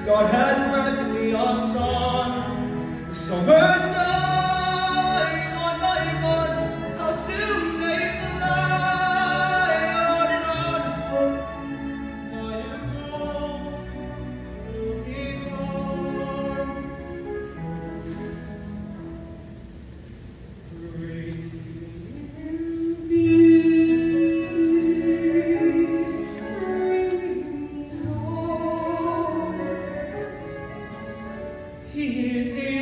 God had granted me a son. The summer's dying on my one. How soon they fly on and on. I am old, will be gone. Bring peace, bring joy. He is here.